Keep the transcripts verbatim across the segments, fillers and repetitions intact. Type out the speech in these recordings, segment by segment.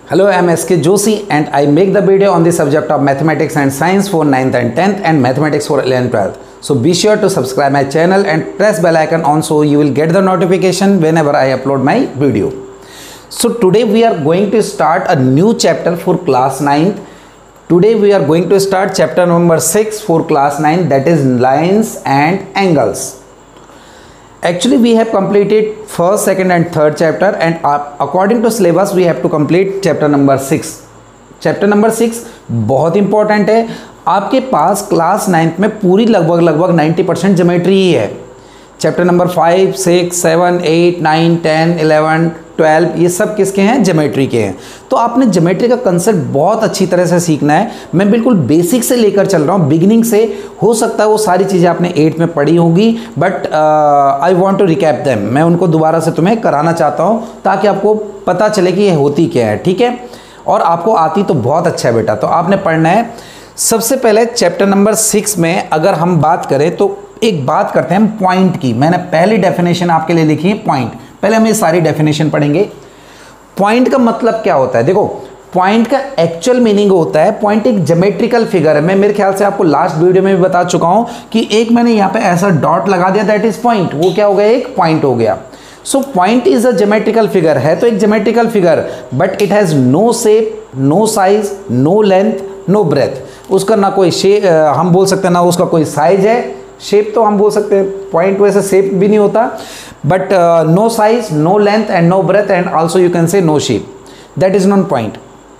Hello, I am S K Joshi and I make the video on the subject of mathematics and science for ninth and tenth and mathematics for eleventh and twelfth. So be sure to subscribe my channel and press bell icon on so you will get the notification whenever I upload my video. So today we are going to start a new chapter for class ninth. Today we are going to start chapter number six for class nine, that is lines and angles. Actually we have completed first, second and third chapter and uh, according to syllabus we have to complete chapter number six. Chapter number six बहुत important है. आपके पास class ninth में पूरी लगभग लगभग ninety percent geometry ही है. Chapter number five, six, seven, eight, nine, ten, eleven, twelve ये सब किसके हैं? ज्योमेट्री के हैं. तो आपने ज्योमेट्री का कंसेप्ट बहुत अच्छी तरह से सीखना है. मैं बिल्कुल बेसिक से लेकर चल रहा हूँ, बिगिनिंग से. हो सकता है वो सारी चीज़ें आपने एट में पढ़ी होंगी, but I want to recap them. मैं उनको दोबारा से तुम्हें कराना चाहता हूँ ताकि आपको पता चले कि ये होती क्या है. ठीक है, और आपको आती तो बहुत अच्छा है बेटा. तो आपने पढ़ना है. सबसे पहले चैप्टर नंबर सिक्स में अगर हम बात करें तो एक बात करते हैं पॉइंट की. मैंने पहली डेफिनेशन आपके लिए लिखी है पॉइंट. पहले हम ये सारी डेफिनेशन पढ़ेंगे. पॉइंट का मतलब क्या होता है? देखो, पॉइंट का एक्चुअल मीनिंग होता है, पॉइंट एक ज्योमेट्रिकल फिगर है. मैं मेरे ख्याल से आपको लास्ट वीडियो में भी बता चुका हूं कि एक मैंने यहाँ पे ऐसा डॉट लगा दिया, दैट इज पॉइंट. वो क्या हो गया? एक पॉइंट हो गया. So point is a geometrical figure. है तो एक geometrical figure, but it has no shape, no size, no length, no breadth. उसका ना कोई शेप हम बोल सकते हैं, ना उसका कोई साइज है. शेप तो हम बोल सकते हैं, पॉइंट वैसे शेप भी नहीं होता, but no size, no length and no breadth and also you can say no shape. That is known point.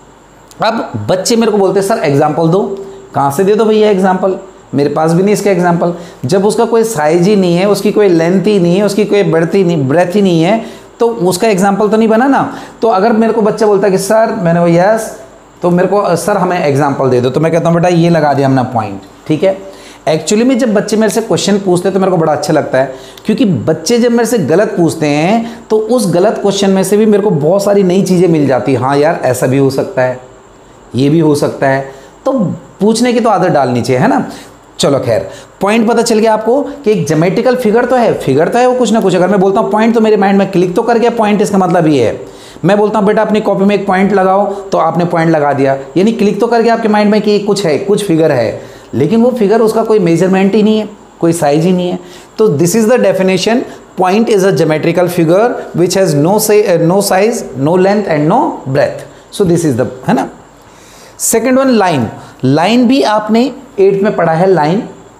अब बच्चे मेरे को बोलते हैं सर एग्जाम्पल दो. कहाँ से दे दो भैया एग्जाम्पल? मेरे पास भी नहीं इसका एग्जाम्पल. जब उसका कोई साइज ही नहीं है, उसकी कोई लेंथ ही नहीं है, उसकी कोई ब्रेथ ही नहीं ब्रेथ ही नहीं है, तो उसका एग्जाम्पल तो नहीं बना ना. तो अगर मेरे को बच्चा बोलता है कि सर, मैंने वो यस, तो मेरे को सर हमें एग्जाम्पल दे दो, तो मैं कहता हूँ बेटा ये लगा दिया हमने पॉइंट. ठीक है. एक्चुअली में जब बच्चे मेरे से क्वेश्चन पूछते हैं तो मेरे को बड़ा अच्छा लगता है, क्योंकि बच्चे जब मेरे से गलत पूछते हैं तो उस गलत क्वेश्चन में से भी मेरे को बहुत सारी नई चीज़ें मिल जाती हैं. हाँ यार, ऐसा भी हो सकता है, ये भी हो सकता है. तो पूछने की तो आदत डालनी चाहिए, है ना. चलो खैर, पॉइंट पता चल गया आपको कि एक ज्योमेट्रिकल फिगर तो है. फिगर तो है वो कुछ ना कुछ. अगर मैं बोलता हूँ पॉइंट तो मेरे माइंड में क्लिक तो कर गया पॉइंट. इसका मतलब ये है, मैं बोलता हूँ बेटा अपनी कॉपी में एक पॉइंट लगाओ, तो आपने पॉइंट लगा दिया, यानी क्लिक तो कर गया आपके माइंड में कि कुछ है, कुछ फिगर है. लेकिन वो फिगर, उसका कोई मेजरमेंट ही नहीं है, कोई साइज ही नहीं है. तो this is the definition. Point is a geometrical figure which has no say no size, no length and no breadth. So this is the, है ना. Second one, line. लाइन भी आपने एट्थ में पढ़ा है. लाइन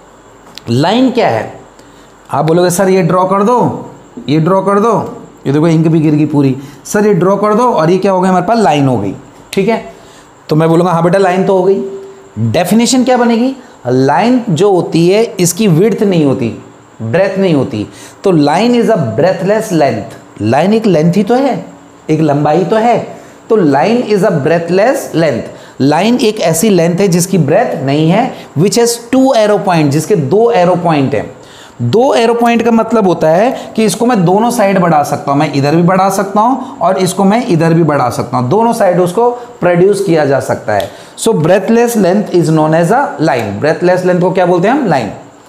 लाइन क्या है? आप बोलोगे सर ये ड्रॉ कर दो, ये ड्रॉ कर दो, ये देखो इंक भी गिर गई पूरी. सर ये ड्रॉ कर दो, और ये क्या हो गया हमारे पास? लाइन हो गई. ठीक है. तो मैं बोलूँगा हाँ बेटा लाइन तो हो गई. डेफिनेशन क्या बनेगी? लाइन जो होती है इसकी विड्थ नहीं होती, ब्रेथ नहीं होती. तो line is a breadthless length. Line एक लेंथ ही तो है, एक लंबाई तो है. तो line is a breadthless length. Line एक ऐसी लेंथ है जिसकी ब्रेथ नहीं है, which has two arrow point, जिसके दो एरो पॉइंट है. दो एरो पॉइंट का मतलब होता है कि इसको मैं दोनों साइड बढ़ा सकता हूं. मैं इधर भी बढ़ा सकता हूं और इसको मैं इधर भी बढ़ा सकता हूं. दोनों साइड उसको प्रोड्यूस किया जा सकता है. So breadthless length is known as a line. Breadthless length को क्या बोलते हैं हम? लाइन.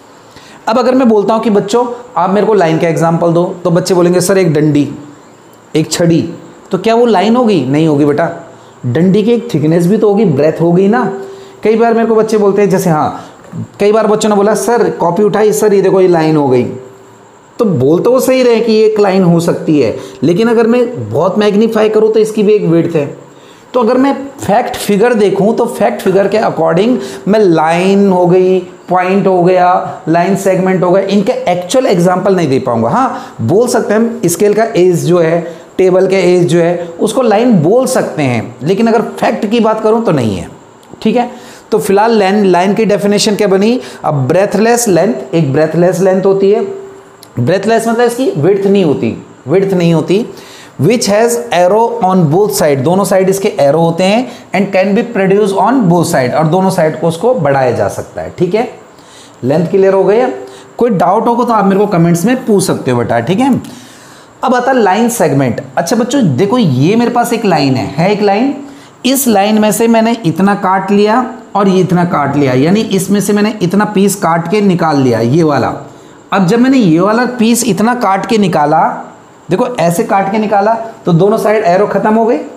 अब अगर मैं बोलता हूं कि बच्चों आप मेरे को लाइन का एग्जाम्पल दो, तो बच्चे बोलेंगे सर एक डंडी, एक छड़ी. तो क्या वो लाइन होगी? नहीं होगी बेटा. डंडी की एक थिकनेस भी तो होगी, ब्रेथ होगी ना. कई बार मेरे को बच्चे बोलते हैं, जैसे हाँ कई बार बच्चों ने बोला सर कॉपी उठाई, सर ये देखो ये लाइन हो गई. तो बोल तो वो सही रहे कि ये एक लाइन हो सकती है, लेकिन अगर मैं बहुत मैग्नीफाई करूँ तो इसकी भी एक विड्थ है. तो अगर मैं फैक्ट फिगर देखूँ तो फैक्ट फिगर के अकॉर्डिंग मैं लाइन हो गई, पॉइंट हो गया, लाइन सेगमेंट हो गया, इनके एक्चुअल एग्जाम्पल नहीं दे पाऊंगा. हाँ बोल सकते हैं हम स्केल का एज जो है, टेबल के एज जो है, उसको लाइन बोल सकते हैं, लेकिन अगर फैक्ट की बात करूं तो नहीं है. ठीक है. तो फिलहाल लाइन लाइन की डेफिनेशन क्या बनी? अब ब्रेथलेस लेंथ, एक ब्रेथलेस लेंथ होती है. ब्रेथलेस मतलब इसकी विड्थ नहीं होती, विड्थ नहीं होती. Which has arrow on both side, दोनों साइड इसके एरो होते हैं. And can be produce on both side, और दोनों साइड को उसको बढ़ाया जा सकता है. ठीक है. लेंथ क्लियर हो गई है? कोई डाउट होगा तो आप मेरे को कमेंट्स में पूछ सकते हो बेटा. ठीक है. अब आता है लाइन सेगमेंट. अच्छा बच्चों देखो, ये मेरे पास एक लाइन है, है एक लाइन. इस लाइन में से मैंने इतना काट लिया और ये इतना काट लिया, यानी इसमें से मैंने इतना पीस काट के निकाल लिया, ये वाला. अब जब मैंने ये वाला पीस इतना काट के निकाला, देखो ऐसे काट के निकाला तो दोनों साइड एरो खत्म हो गई.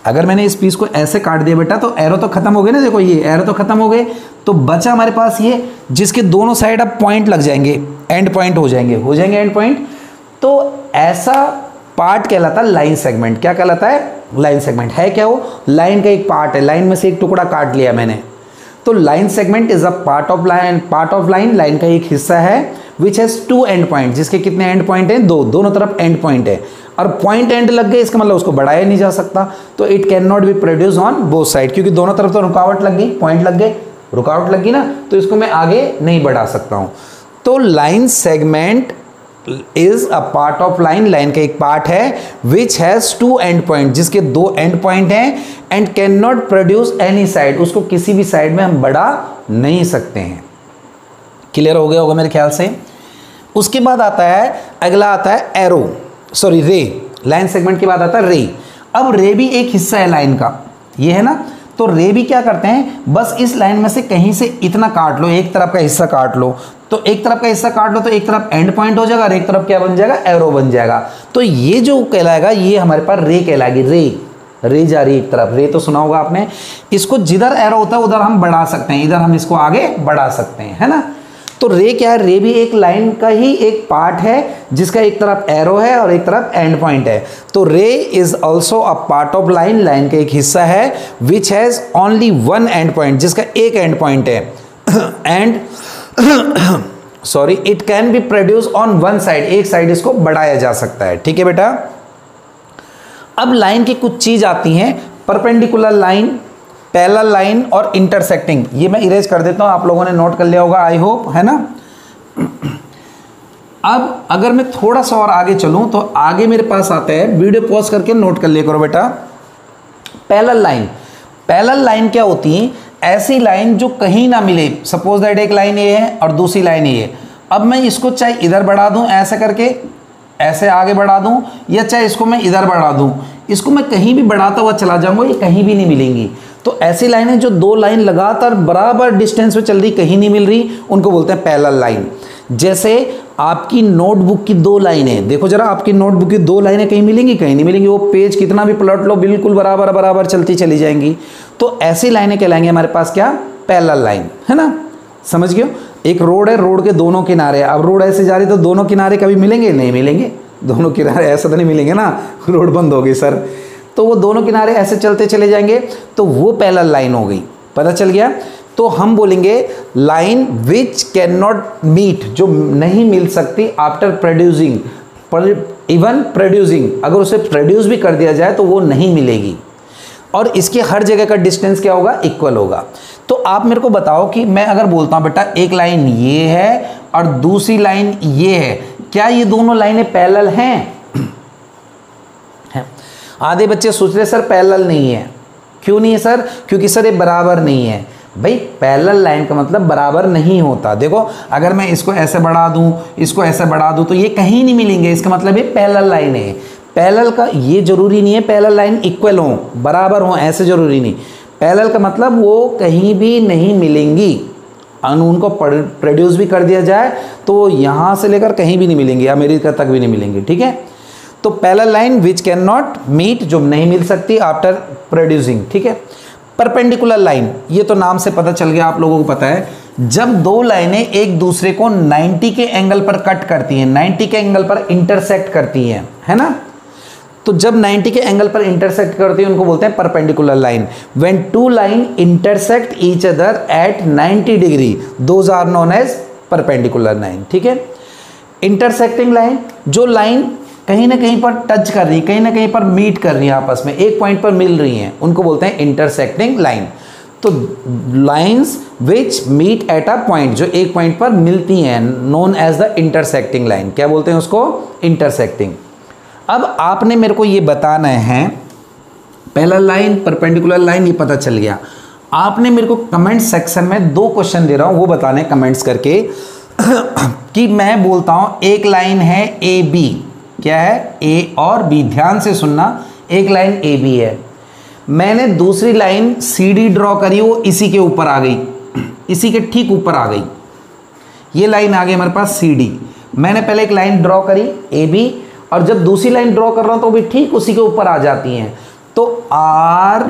अगर मैंने इस पीस को ऐसे काट दिया बेटा तो एरो तो खत्म हो गए ना, देखो ये एरो तो खत्म हो गए, तो बचा हमारे पास ये जिसके दोनों साइड अब पॉइंट लग जाएंगे, एंड पॉइंट हो जाएंगे हो जाएंगे एंड पॉइंट। तो ऐसा पार्ट कहलाता है लाइन सेगमेंट। क्या कहलाता है? Line segment. है क्या वो? लाइन का एक पार्ट है, लाइन में से एक टुकड़ा काट लिया मैंने। तो line segment is a part of line, part of line, line का एक हिस्सा है which has two end point, जिसके कितने एंड पॉइंट हैं? दो, दोनों तरफ एंड पॉइंट है। और पॉइंट एंड लग गए इसका मतलब उसको बढ़ाया नहीं जा सकता, तो it can not be produce on both side, क्योंकि दोनों तरफ तो रुकावट लग गई, पॉइंट लग गए, रुकावट लग गई ना, तो इसको मैं आगे नहीं बढ़ा सकता हूं। तो line segment is a part of line, line का एक पार्ट है which has two end point, जिसके दो एंड पॉइंट हैं, and can not produce any side, उसको किसी भी साइड में हम बढ़ा नहीं सकते हैं। क्लियर हो गया होगा मेरे ख्याल से। उसके बाद आता है, अगला आता है arrow, sorry ray. Line segment के बाद आता है रे। अब रे भी एक हिस्सा है लाइन का, ये है ना, तो रे भी क्या करते हैं, बस इस लाइन में से कहीं से इतना काट लो, एक तरफ का हिस्सा काट लो, तो एक तरफ का हिस्सा काट लो तो एक तरफ एंड पॉइंट हो जाएगा और एक तरफ क्या बन जाएगा? एरो बन जाएगा। तो ये जो कहलाएगा ये हमारे पास रे कहलाएगी। रे रे जा रही है एक तरफ, रे तो सुना होगा आपने। इसको जिधर एरो होता है उधर हम बढ़ा सकते हैं, इधर हम इसको आगे बढ़ा सकते हैं, है ना। तो रे क्या है? रे भी एक लाइन का ही एक पार्ट है जिसका एक तरफ एरो है और एक तरफ एंड पॉइंट है। तो ray is also a part of line, line का एक हिस्सा है which has only one end point, जिसका एक एंड पॉइंट है, and sorry it can be produce on one side, एक साइड इसको बढ़ाया जा सकता है। ठीक है बेटा। अब लाइन की कुछ चीज आती हैं, परपेंडिकुलर लाइन, पैरेलल लाइन और इंटरसेक्टिंग। ये मैं इरेज कर देता हूं, आप लोगों ने नोट कर लिया होगा आई होप, है ना। अब अगर मैं थोड़ा सा और आगे चलूं तो आगे मेरे पास आता है, वीडियो पॉज करके नोट कर लिया करो बेटा। पैरेलल लाइन, पैरेलल लाइन क्या होती है? ऐसी लाइन जो कहीं ना मिले। सपोज दैट एक लाइन ये है और दूसरी लाइन ये है। अब मैं इसको चाहे इधर बढ़ा दूं ऐसे करके, ऐसे आगे बढ़ा दूं, या चाहे इसको मैं इधर बढ़ा दूं, इसको मैं कहीं भी बढ़ाता हुआ चला जाऊंगा, ये कहीं भी नहीं मिलेंगी। तो ऐसी लाइनें जो दो लाइन लगातार बराबर डिस्टेंस पे चल रही, कहीं नहीं मिल रही, उनको बोलते हैं पैरेलल लाइन। जैसे आपकी नोटबुक की दो लाइनें, देखो जरा, आपकी नोटबुक की दो लाइनें कहीं मिलेंगी? कहीं नहीं मिलेंगी। वो पेज कितना भी पलट लो बिल्कुल बराबर बराबर चलती चली जाएंगी। तो ऐसी लाइनें कहलाएंगी हमारे पास क्या? पैरेलल लाइन, है ना। समझ गए? एक रोड है, रोड के दोनों किनारे, अब रोड ऐसे जा रही तो दोनों किनारे कभी मिलेंगे? नहीं मिलेंगे। दोनों किनारे ऐसा तो नहीं मिलेंगे ना, रोड बंद हो गई सर। तो वो दोनों किनारे ऐसे चलते चले जाएंगे, तो वो पैरेलल लाइन हो गई। पता चल गया? तो हम बोलेंगे line which can not meet, जो नहीं मिल सकती आफ्टर प्रोड्यूसिंग, इवन प्रोड्यूसिंग, अगर उसे प्रोड्यूस भी कर दिया जाए तो वो नहीं मिलेगी। और इसके हर जगह का डिस्टेंस क्या होगा? इक्वल होगा। तो आप मेरे को बताओ कि मैं अगर बोलता हूं बेटा एक लाइन ये है और दूसरी लाइन ये है, क्या ये दोनों लाइनें पैरेलल हैं? आधे बच्चे सोच रहे सर पैरेलल नहीं है। क्यों नहीं है सर? क्योंकि सर ये बराबर नहीं है। भाई पैरेलल लाइन का मतलब बराबर नहीं होता। देखो अगर मैं इसको ऐसे बढ़ा दूं, इसको ऐसे बढ़ा दूं, तो ये कहीं नहीं मिलेंगे, इसका मतलब ये पैरेलल लाइन है। पैरेलल का ये जरूरी नहीं है पैरेलल लाइन इक्वल हो, बराबर हो, ऐसे जरूरी नहीं। पैरेलल का मतलब वो कहीं भी नहीं मिलेंगी, उनको प्रोड्यूस भी कर दिया जाए तो यहाँ से लेकर कहीं भी नहीं मिलेंगी, अमेरिका तक भी नहीं मिलेंगी। ठीक है। तो parallel line which can not meet, जो नहीं मिल सकती आफ्टर प्रोड्यूसिंग। ठीक है। परपेंडिकुलर लाइन, ये तो नाम से पता चल गया, आप लोगों को पता है, जब दो लाइनें एक दूसरे को नब्बे के एंगल पर कट करती हैं, नब्बे के एंगल पर इंटरसेक्ट करती हैं, है ना। तो जब नब्बे के एंगल पर इंटरसेक्ट करती है उनको बोलते हैं perpendicular line. When two line intersect each other at नब्बे degree, those are known as perpendicular line. ठीक है। इंटरसेक्टिंग लाइन, जो लाइन कहीं ना कहीं पर टच कर रही है, कहीं ना कहीं पर मीट कर रही है, आपस में एक पॉइंट पर मिल रही हैं, उनको बोलते हैं इंटरसेक्टिंग लाइन। तो lines which meet at a point, जो एक पॉइंट पर मिलती हैं, known as the intersecting line. क्या बोलते हैं उसको? इंटरसेक्टिंग। अब आपने मेरे को ये बताना है, पैरेलल लाइन, परपेंडिकुलर लाइन, ये पता चल गया। आपने मेरे को कमेंट सेक्शन में दो क्वेश्चन दे रहा हूं, वो बताने कमेंट्स करके कि मैं बोलता हूं एक लाइन है ए बी, क्या है? ए और बी, ध्यान से सुनना, एक लाइन ए बी है, मैंने दूसरी लाइन सी डी ड्रॉ करी, वो इसी के ऊपर आ गई, इसी के ठीक ऊपर आ गई, ये लाइन आ गई हमारे पास सी डी। मैंने पहले एक लाइन ड्रॉ करी ए बी, और जब दूसरी लाइन ड्रॉ कर रहा हूं तो भी ठीक उसी के ऊपर आ जाती हैं। तो आर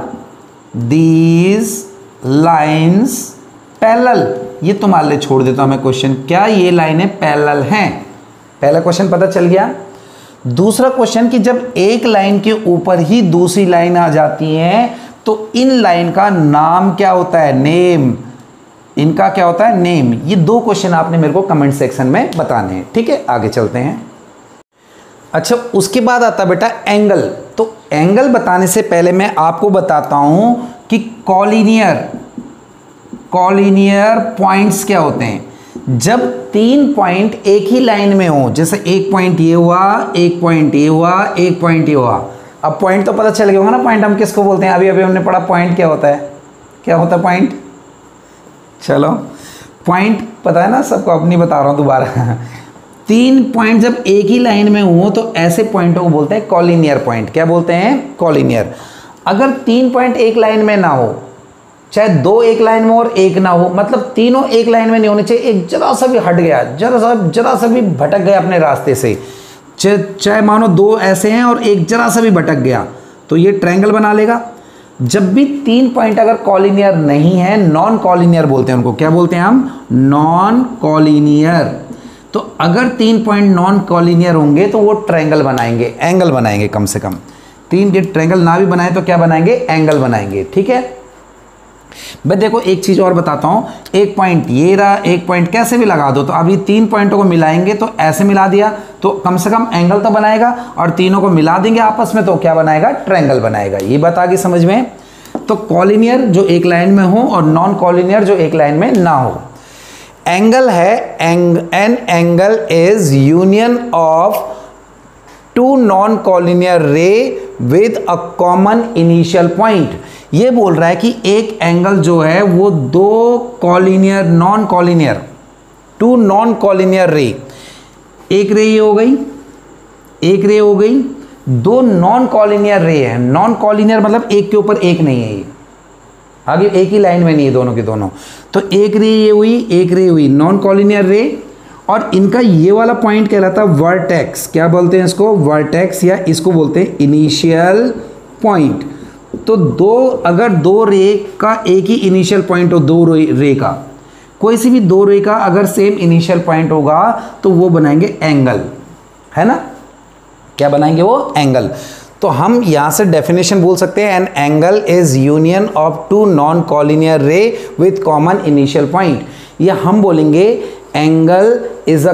दीज लाइन्स पैरेलल, ये तुम्हारे लिए छोड़ देता हूं मैं क्वेश्चन, क्या ये लाइनें पैरेलल हैं? पहला क्वेश्चन पता चल गया। दूसरा क्वेश्चन कि जब एक लाइन के ऊपर ही दूसरी लाइन आ जाती है तो इन लाइन का नाम क्या होता है? नेम। इनका क्या होता है? नेम। ये दो क्वेश्चन आपने मेरे को कमेंट सेक्शन में बताने हैं, ठीक है। आगे चलते हैं। अच्छा, उसके बाद आता बेटा एंगल। तो एंगल बताने से पहले मैं आपको बताता हूं कि कॉलिनियर कॉलिनियर पॉइंट्स क्या होते हैं। जब तीन पॉइंट एक ही लाइन में हो, जैसे एक पॉइंट ये हुआ, एक पॉइंट ये हुआ, एक पॉइंट ये हुआ। अब पॉइंट तो पता चल गया होगा ना, पॉइंट हम किसको बोलते हैं? अभी अभी हमने पढ़ा पॉइंट क्या होता है। क्या होता है पॉइंट? चलो, पॉइंट पता है ना सबको, अपनी बता रहा हूँ दोबारा। तीन पॉइंट जब एक ही लाइन में हो तो ऐसे पॉइंटों को बोलते हैं कॉलिनियर पॉइंट। क्या बोलते हैं? कॉलिनियर। अगर तीन पॉइंट एक लाइन में ना हो, चाहे दो एक लाइन में और एक ना हो, मतलब तीनों एक लाइन में नहीं होने चाहिए, एक जरा सा भी हट गया, जरा सा जरा सा भी भटक गया अपने रास्ते से, चाहे चाहे मानो दो ऐसे हैं और एक जरा सा भी भटक गया, तो ये ट्रायंगल बना लेगा। जब भी तीन पॉइंट अगर कॉलिनियर नहीं है, नॉन कॉलिनियर बोलते हैं उनको। क्या बोलते हैं हम? Non collinear. तो अगर तीन पॉइंट नॉन कॉलिनियर होंगे तो वो ट्रायंगल बनाएंगे, एंगल बनाएंगे। कम से कम तीन के ट्रायंगल ना भी बनाए तो क्या बनाएंगे? एंगल बनाएंगे, ठीक है। मैं देखो एक चीज और बताता हूं, एक पॉइंट ये रहा, एक पॉइंट कैसे भी लगा दो, तो अभी तीन पॉइंटों को मिलाएंगे तो ऐसे मिला दिया तो कम से कम एंगल तो बनाएगा, और तीनों को मिला देंगे आपस में तो क्या बनाएगा? ट्रायंगल बनाएगा। ये बात आ गई समझ में। तो कॉलिनियर जो एक लाइन में हो और नॉन कॉलिनियर जो एक लाइन में ना हो। एंगल है, an angle is union of two non collinear ray with a common initial point. ये बोल रहा है कि एक एंगल जो है वो दो collinear non collinear two non collinear ray, एक रे ये हो गई, एक रे हो गई, दो नॉन कॉलिनियर रे है। नॉन कॉलिनियर मतलब एक के ऊपर एक नहीं है, ये आगे एक ही लाइन में नहीं है दोनों के दोनों। तो एक रे ये हुई, एक रे हुई, नॉन कॉलिनियर रे। और इनका ये वाला पॉइंट कहलाता है वर्टेक्स। क्या बोलते हैं इसको? वर्टेक्स, या इसको बोलते हैं इनिशियल पॉइंट। तो दो अगर दो रे का एक ही इनिशियल पॉइंट हो, दो रे का कोई सी भी दो रे का अगर सेम इनिशियल पॉइंट होगा तो वो बनाएंगे एंगल, है ना। क्या बनाएंगे वो? एंगल। तो हम यहां से डेफिनेशन बोल सकते हैं, an angle is union of two non collinear ray with common initial point. या हम बोलेंगे एंगल इज अ,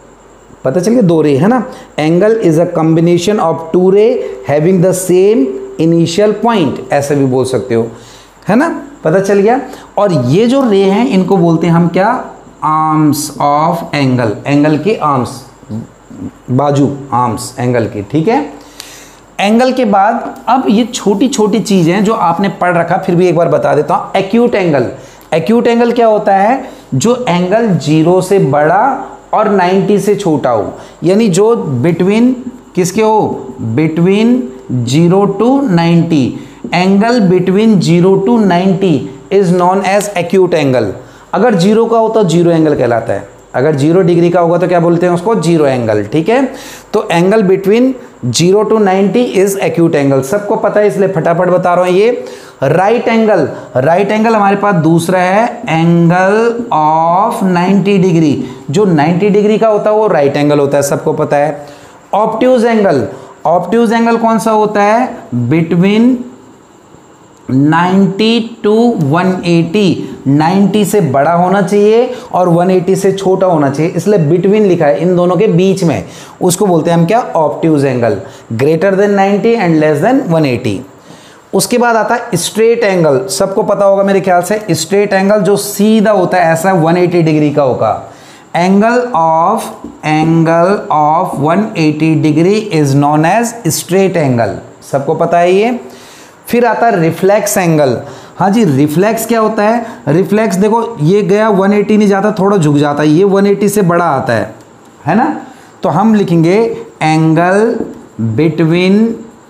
पता चल गया, दो रे है ना। Angle is a combination of two ray having the same initial point, ऐसे भी बोल सकते हो, है ना। पता चल गया। और ये जो रे हैं इनको बोलते हैं हम क्या? Arms of angle. एंगल के आर्म्स, बाजू, आर्म्स एंगल के, ठीक है। एंगल के बाद अब ये छोटी छोटी चीजें जो आपने पढ़ रखा, फिर भी एक बार बता देता हूं। Acute angle. एक्यूट एंगल क्या होता है? जो एंगल जीरो से बड़ा और नाइन्टी से छोटा हो, यानी जो बिटवीन किसके हो? Between zero to ninety. Angle between zero to ninety is known as acute angle. अगर जीरो का हो तो जीरो एंगल कहलाता है, अगर जीरो डिग्री का होगा तो क्या बोलते हैं उसको? जीरो एंगल, ठीक है। तो angle between zero to ninety is acute angle, सबको पता है इसलिए फटाफट बता रहा हूं। ये राइट एंगल, राइट एंगल हमारे पास दूसरा है एंगल ऑफ नाइन्टी डिग्री। जो नाइन्टी डिग्री का होता है वो राइट एंगल होता है, सबको पता है। ऑब्ट्यूज एंगल, ऑब्ट्यूज एंगल कौन सा होता है? Between ninety to one eighty. Ninety से बड़ा होना चाहिए और वन एटी से छोटा होना चाहिए, इसलिए बिटवीन लिखा है, इन दोनों के बीच में। उसको बोलते हैं हम क्या? Obtuse angle. Greater than ninety and less than one eighty. उसके बाद आता है स्ट्रेट एंगल। सबको पता होगा मेरे ख्याल से, स्ट्रेट एंगल जो सीधा होता है, ऐसा वन एटी डिग्री का होगा। Angle of angle of one eighty degree is known as straight angle, सबको पता है ये। फिर आता है रिफ्लेक्स एंगल। हाँ जी, रिफ्लेक्स क्या होता है? रिफ्लेक्स देखो, ये गया वन एटी नहीं जाता, थोड़ा झुक जाता है, ये वन एटी से बड़ा आता है, है ना। तो हम लिखेंगे angle between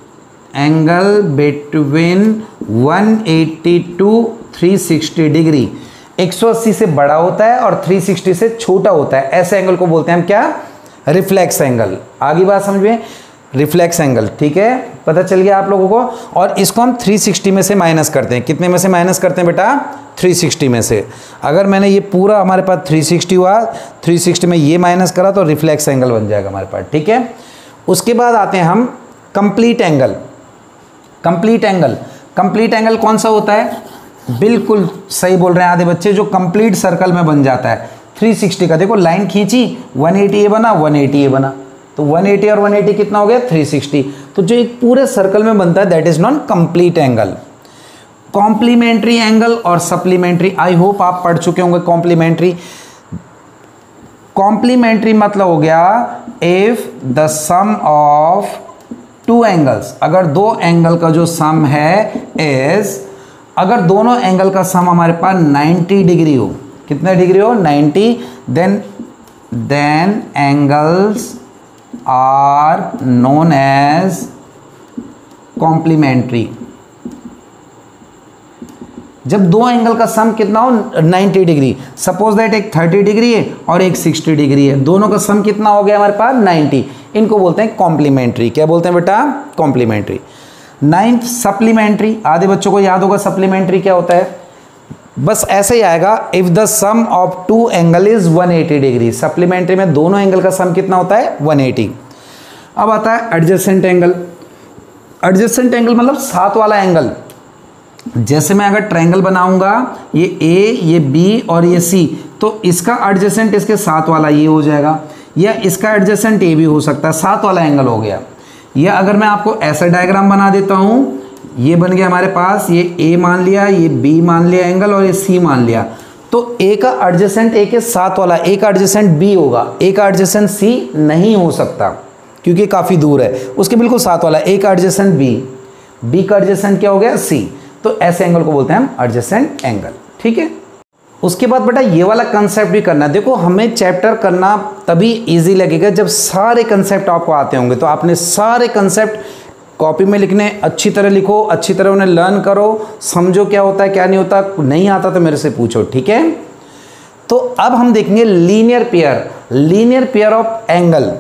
angle between one eighty to three sixty degree. एक सौ अस्सी से बड़ा होता है और तीन सौ साठ से छोटा होता है, ऐसे एंगल को बोलते हैं हम क्या? Reflex angle. आगे बात समझ में। रिफ्लेक्स एंगल, ठीक है, पता चल गया आप लोगों को। और इसको हम थ्री सिक्सटी में से माइनस करते हैं। कितने में से माइनस करते हैं बेटा? थ्री सिक्सटी में से। अगर मैंने ये पूरा हमारे पास थ्री सिक्सटी हुआ, थ्री सिक्सटी में ये माइनस करा तो रिफ्लेक्स एंगल बन जाएगा हमारे पास, ठीक है। उसके बाद आते हैं हम complete angle. Complete angle, complete angle कौन सा होता है? बिल्कुल सही बोल रहे हैं आधे बच्चे, जो कंप्लीट सर्कल में बन जाता है। थ्री सिक्सटी का देखो लाइन खींची, वन एटी ये बना, वन एटी ये बना, तो वन एटी और वन एटी कितना हो गया? Three sixty. तो जो एक पूरे सर्कल में बनता है that is non complete angle. Complementary angle और सप्लीमेंट्री, आई होप आप पढ़ चुके होंगे कॉम्प्लीमेंट्री। कॉम्प्लीमेंट्री मतलब हो गया if the sum of two angles, अगर दो एंगल का जो सम है इज, अगर दोनों एंगल का सम हमारे पास नाइन्टी डिग्री हो, कितने डिग्री हो? Ninety, then then angles are known as complementary. जब दो एंगल का सम कितना हो? Ninety degree. सपोज दैट एक थर्टी डिग्री है और एक सिक्सटी डिग्री है, दोनों का सम कितना हो गया हमारे पास? नाइन्टी। इनको बोलते हैं कॉम्प्लीमेंट्री। क्या बोलते हैं बेटा? कॉम्प्लीमेंट्री। नाइन्थ सप्लीमेंट्री, आधे बच्चों को याद होगा सप्लीमेंट्री क्या होता है? बस ऐसे ही आएगा, if the sum of two angle is one eighty degree. Supplementary में दोनों एंगल का सम कितना होता है? One eighty. अब आता है एडजेसेंट एंगल। एडजेसेंट एंगल मतलब साथ वाला एंगल। जैसे मैं अगर ट्रायंगल बनाऊंगा, ये ए, ये बी और ये सी, तो इसका एडजेसेंट इसके साथ वाला ये हो जाएगा, या इसका एडजेसेंट ए भी हो सकता है, साथ वाला एंगल हो गया। या अगर मैं आपको ऐसा डायग्राम बना देता हूँ, ये बन गया हमारे पास, ये ए मान लिया, ये बी मान लिया एंगल और ये सी मान लिया, तो ए का एडजेसेंट ए के साथ वाला, ए का एडजेसेंट बी होगा, ए का एडजेसेंट सी नहीं हो सकता क्योंकि काफ़ी दूर है, उसके बिल्कुल साथ वाला ए का एडजेसेंट बी, बी का एडजेसेंट क्या हो गया? सी। तो ऐसे एंगल को बोलते हैं हम एडजेसेंट एंगल, ठीक है। उसके बाद बेटा ये वाला कंसेप्ट भी करना है। देखो हमें चैप्टर करना तभी इजी लगेगा जब सारे कंसेप्ट आपको आते होंगे। तो आपने सारे कंसेप्ट कॉपी में लिखने, अच्छी तरह लिखो, अच्छी तरह उन्हें लर्न करो, समझो क्या होता है क्या नहीं होता। नहीं आता तो मेरे से पूछो, ठीक है। तो अब हम देखेंगे linear pair, linear pair of angle.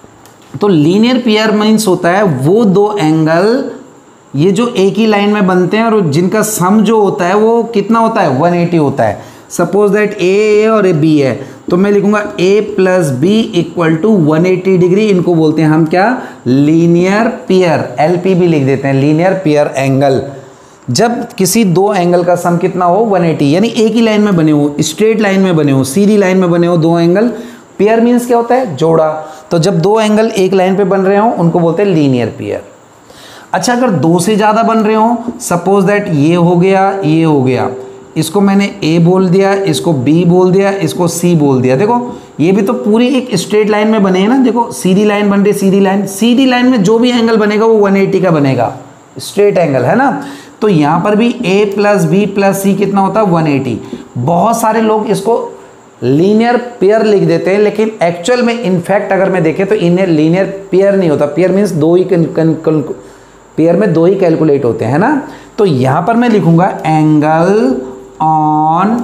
तो लीनियर पेयर मीन्स होता है वो दो एंगल ये जो एक ही लाइन में बनते हैं और जिनका सम जो होता है वो कितना होता है? वन एटी होता है। सपोज दैट ए और ए बी है, तो मैं लिखूंगा A plus B equal to one eighty degree. इनको बोलते हैं हम क्या? लीनियर पेयर, एल पी भी लिख देते हैं, लीनियर पेयर एंगल। जब किसी दो एंगल का सम कितना हो? वन एटी, यानी एक ही लाइन में बने हो, स्ट्रेट लाइन में बने हो, सीधी लाइन में बने हो दो एंगल। पेयर मीन्स क्या होता है? जोड़ा। तो जब दो एंगल एक लाइन पे बन रहे हो उनको बोलते हैं लीनियर पेयर। अच्छा, अगर दो से ज़्यादा बन रहे हो, सपोज दैट ये हो गया, ये हो गया, इसको मैंने ए बोल दिया, इसको बी बोल दिया, इसको सी बोल दिया। देखो ये भी तो पूरी एक स्ट्रेट लाइन में बने हैं ना। देखो सीधी लाइन बन रही है, सीधी लाइन, सीधी लाइन में जो भी एंगल बनेगा वो वन एटी का बनेगा, स्ट्रेट एंगल है ना। तो यहाँ पर भी A plus B plus C कितना होता है? One eighty. बहुत सारे लोग इसको लीनियर पेयर लिख देते हैं, लेकिन एक्चुअल में इनफैक्ट अगर मैं देखें तो इन्हें लीनियर पेयर नहीं होता। पेयर मीन्स दो ही कन, कन, कन, पेयर में दो ही कैलकुलेट होते हैं ना। तो यहाँ पर मैं लिखूंगा angle on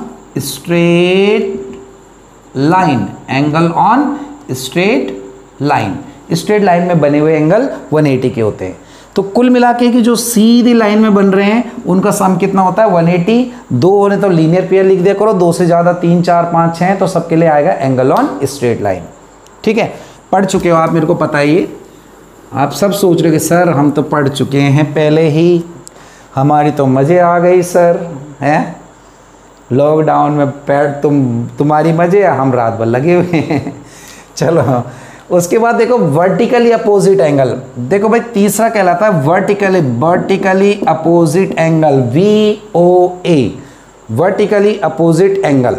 straight line, angle on straight line, straight line में बने हुए एंगल वन एटी के होते हैं। तो कुल मिला के कि जो सीधी लाइन में बन रहे हैं उनका सम कितना होता है? One eighty. दो होने तो लीनियर पेयर लिख दिया करो, दो से ज़्यादा, तीन चार पाँच छः, तो सबके लिए आएगा एंगल ऑन स्ट्रेट लाइन, ठीक है। पढ़ चुके हो आप, मेरे को पता ही। आप सब सोच रहे हो कि सर हम तो पढ़ चुके हैं पहले ही, हमारी तो मज़े आ गई सर, हैं लॉकडाउन में पैर तुम तुम्हारी मज़े, हम रात भर लगे हुए हैं। चलो उसके बाद देखो वर्टिकली अपोजिट एंगल। देखो भाई तीसरा कहलाता है vertically, vertically opposite angle, V O A, vertically opposite angle.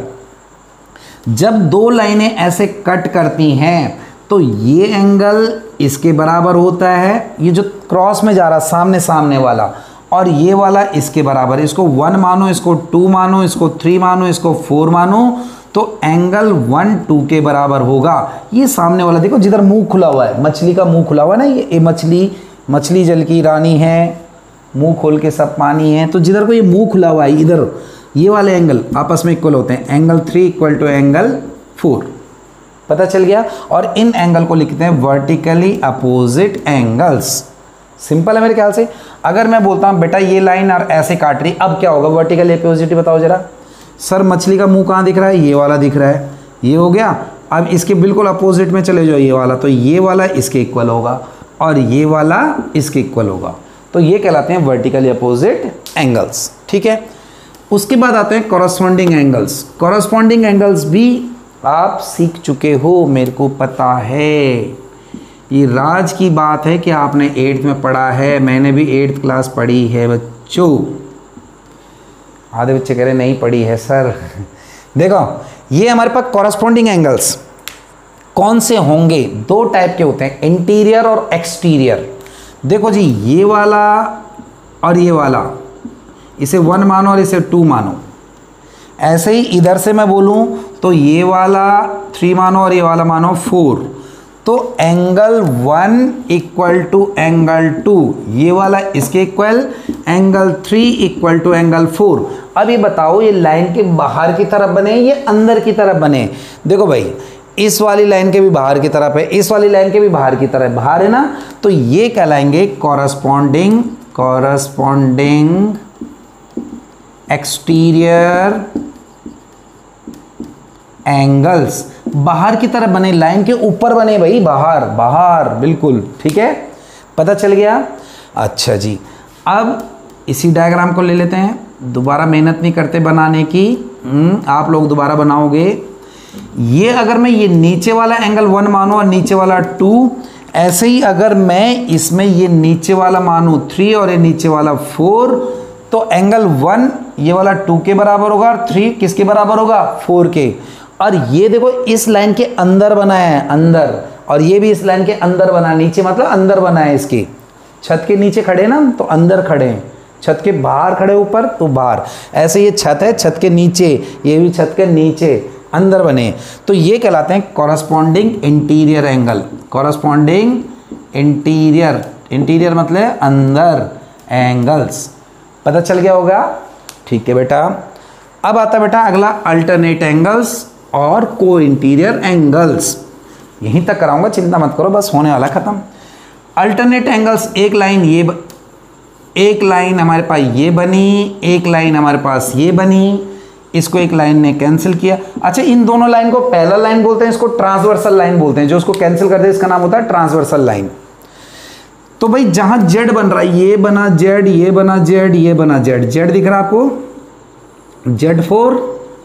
जब दो लाइनें ऐसे कट करती हैं तो ये एंगल इसके बराबर होता है, ये जो क्रॉस में जा रहा सामने सामने वाला, और ये वाला इसके बराबर। इसको वन मानो, इसको टू मानो, इसको थ्री मानो, इसको फोर मानो, तो एंगल वन टू के बराबर होगा। ये सामने वाला देखो जिधर मुंह खुला हुआ है, मछली का मुंह खुला हुआ है ना, ये मछली मछली जल की रानी है, मुंह खोल के सब पानी है। तो जिधर को ये मुंह खुला हुआ है, इधर ये वाले एंगल आपस में इक्वल होते हैं। Angle three equal to angle four, पता चल गया। और इन एंगल को लिखते हैं वर्टिकली अपोजिट एंगल्स। सिंपल है मेरे ख्याल से। अगर मैं बोलता हूँ बेटा ये लाइन और ऐसे काट रही, अब क्या होगा वर्टिकली अपोजिट, बताओ जरा। सर मछली का मुंह कहाँ दिख रहा है, ये वाला दिख रहा है, ये हो गया। अब इसके बिल्कुल अपोजिट में चले जाओ, ये वाला, तो ये वाला इसके इक्वल होगा और ये वाला इसके इक्वल होगा, तो ये कहलाते हैं वर्टिकली अपोजिट एंगल्स। ठीक है, उसके बाद आते हैं कॉरस्पॉन्डिंग एंगल्स। कॉरस्पॉन्डिंग एंगल्स भी आप सीख चुके हो, मेरे को पता है, ये राज की बात है कि आपने एट्थ में पढ़ा है, मैंने भी एट्थ क्लास पढ़ी है बच्चों। आधे बच्चे कह रहे नहीं पढ़ी है सर। देखो ये हमारे पास कॉरस्पॉन्डिंग एंगल्स कौन से होंगे, दो टाइप के होते हैं, इंटीरियर और एक्सटीरियर। देखो जी ये वाला और ये वाला, इसे वन मानो और इसे टू मानो। ऐसे ही इधर से मैं बोलूं तो ये वाला थ्री मानो और ये वाला मानो फोर, तो angle one equal to angle two, ये वाला इसके equal, angle three equal to angle four. अब ये बताओ ये लाइन के बाहर की तरफ बने ये अंदर की तरफ बने। देखो भाई इस वाली लाइन के भी बाहर की तरफ है, इस वाली लाइन के भी बाहर की तरफ, बाहर है ना, तो ये कहलाएंगे कॉरस्पॉन्डिंग कॉरस्पॉन्डिंग एक्सटीरियर एंगल्स। बाहर की तरफ बने, लाइन के ऊपर बने भाई, बाहर बाहर बिल्कुल। ठीक है, पता चल गया। अच्छा जी, अब इसी डायग्राम को ले लेते हैं, दोबारा मेहनत नहीं करते बनाने की, आप लोग दोबारा बनाओगे। ये अगर मैं ये नीचे वाला एंगल वन मानूं और नीचे वाला टू, ऐसे ही अगर मैं इसमें ये नीचे वाला मानूं थ्री और ये नीचे वाला फोर, तो एंगल वन ये वाला टू के बराबर होगा और थ्री किसके बराबर होगा, फोर के। और ये देखो इस लाइन के अंदर बना है, अंदर, और ये भी इस लाइन के अंदर बना है, नीचे मतलब अंदर बना है, इसकी छत के नीचे खड़े ना तो अंदर खड़े हैं, छत के बाहर खड़े ऊपर तो बाहर। ऐसे ये छत है, छत के नीचे, ये भी छत के नीचे, अंदर बने, तो ये कहलाते हैं corresponding interior angle. Corresponding interior, interior मतलब अंदर एंगल्स। पता चल गया होगा। ठीक है बेटा, अब आता बेटा अगला अल्टरनेट एंगल्स और को इंटीरियर एंगल्स। यहीं तक कराऊंगा, चिंता मत करो, बस होने वाला खत्म। अल्टरनेट एंगल्स, एक लाइन ये ब... एक लाइन हमारे पास ये बनी, एक लाइन हमारे पास ये बनी, इसको एक लाइन ने कैंसिल किया। अच्छा, इन दोनों लाइन को पैरेलल लाइन बोलते हैं, इसको ट्रांसवर्सल लाइन बोलते हैं, जो उसको कैंसिल कर दे इसका नाम होता है ट्रांसवर्सल लाइन। तो भाई जहां जेड बन रहा है, ये बना जेड, ये बना जेड, ये बना जेड, जेड दिख रहा है आपको, जेड फोर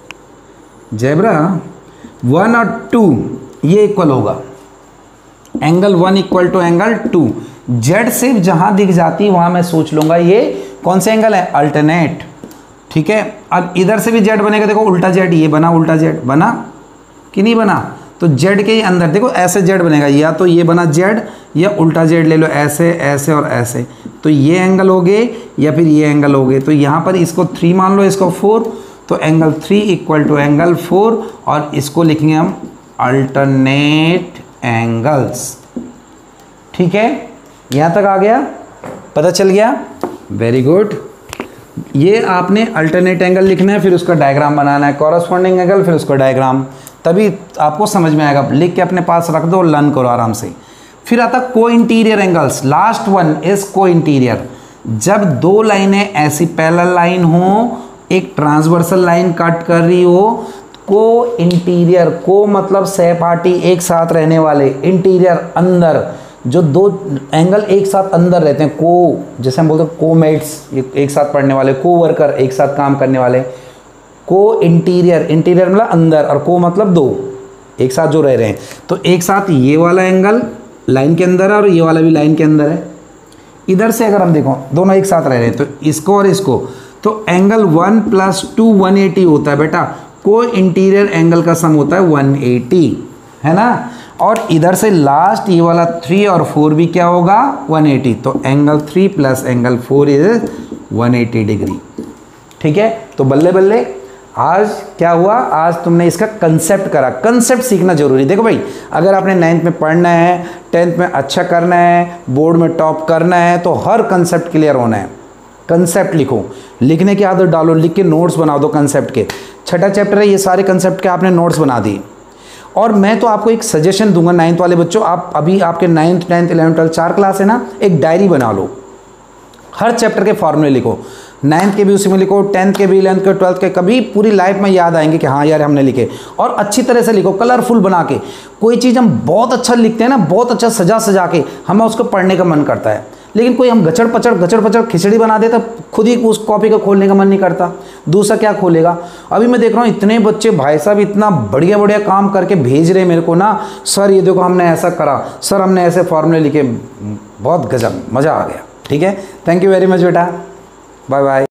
जेब्रा वन और टू ये इक्वल होगा, angle one equal to angle two. Z सिर्फ जहां दिख जाती वहां मैं सोच लूंगा ये कौन से एंगल है, अल्टरनेट। ठीक है, अब इधर से भी जेड बनेगा, देखो उल्टा जेड, ये बना उल्टा जेड, बना कि नहीं बना, तो जेड के अंदर देखो ऐसे जेड बनेगा, या तो ये बना जेड या उल्टा जेड ले लो, ऐसे ऐसे और ऐसे, तो ये एंगल हो गए या फिर ये एंगल हो गए। तो यहाँ पर इसको थ्री मान लो, इसको फोर, तो angle three equal to angle four, और इसको लिखेंगे हम अल्टरनेट एंगल्स। ठीक है, यहाँ तक आ गया, पता चल गया, वेरी गुड। ये आपने अल्टरनेट एंगल लिखना है, फिर उसका डायग्राम बनाना है, कॉरस्पॉन्डिंग एंगल फिर उसका डायग्राम, तभी आपको समझ में आएगा। लिख के अपने पास रख दो, लर्न करो आराम से। फिर आता co interior angles, last one is co interior. जब दो लाइनें ऐसी पैरेलल लाइन हो, एक ट्रांसवर्सल लाइन कट कर रही हो, को इंटीरियर, को मतलब सहपाठी एक साथ रहने वाले, इंटीरियर अंदर, जो दो एंगल एक साथ अंदर रहते हैं, को जैसे हम बोलते हैं कोमेट्स, एक साथ पढ़ने वाले, को वर्कर एक साथ काम करने वाले, को इंटीरियर, इंटीरियर मतलब अंदर, और को मतलब दो एक साथ जो रह रहे हैं। तो एक साथ ये वाला एंगल लाइन के अंदर है और ये वाला भी लाइन के अंदर है। इधर से अगर हम देखो दोनों एक साथ रह रहे हैं, तो इसको और इसको, तो angle one plus two one eighty होता है बेटा, को इंटीरियर एंगल का सम होता है वन एटी, है ना। और इधर से लास्ट ये वाला थ्री और फोर भी क्या होगा, वन एटी, तो angle three plus angle four is one eighty degree. ठीक है, तो बल्ले बल्ले आज क्या हुआ, आज तुमने इसका कंसेप्ट करा। कंसेप्ट सीखना जरूरी। देखो भाई, अगर आपने नाइन्थ में पढ़ना है, टेंथ में अच्छा करना है, बोर्ड में टॉप करना है, तो हर कंसेप्ट क्लियर होना है। कंसेप्ट लिखो, लिखने की आदत डालो, लिख के नोट्स बना दो कंसेप्ट के। छठा चैप्टर है, ये सारे कंसेप्ट के आपने नोट्स बना दिए। और मैं तो आपको एक सजेशन दूंगा नाइन्थ वाले बच्चों, आप अभी आपके नाइन्थ टेंथ इलेवन ट्वेल्थ चार क्लास है ना, एक डायरी बना लो, हर चैप्टर के फॉर्मूले लिखो, नाइन्थ के भी उसी में लिखो, टेंथ के भी, इलेवंथ के, ट्वेल्थ के, कभी पूरी लाइफ में याद आएंगे कि हाँ यार हमने लिखे। और अच्छी तरह से लिखो, कलरफुल बना के। कोई चीज़ हम बहुत अच्छा लिखते हैं ना, बहुत अच्छा सजा सजा के, हमें उसको पढ़ने का मन करता है, लेकिन कोई हम गचड़ पचड़ गचड़ पचड़ खिचड़ी बना दे तो खुद ही उस कॉपी को खोलने का मन नहीं करता, दूसरा क्या खोलेगा। अभी मैं देख रहा हूँ इतने बच्चे भाई साहब इतना बढ़िया बढ़िया काम करके भेज रहे हैं मेरे को ना, सर ये देखो हमने ऐसा करा, सर हमने ऐसे फॉर्मूले लिखे, बहुत गजब, मज़ा आ गया। ठीक है, थैंक यू वेरी मच बेटा, बाय बाय।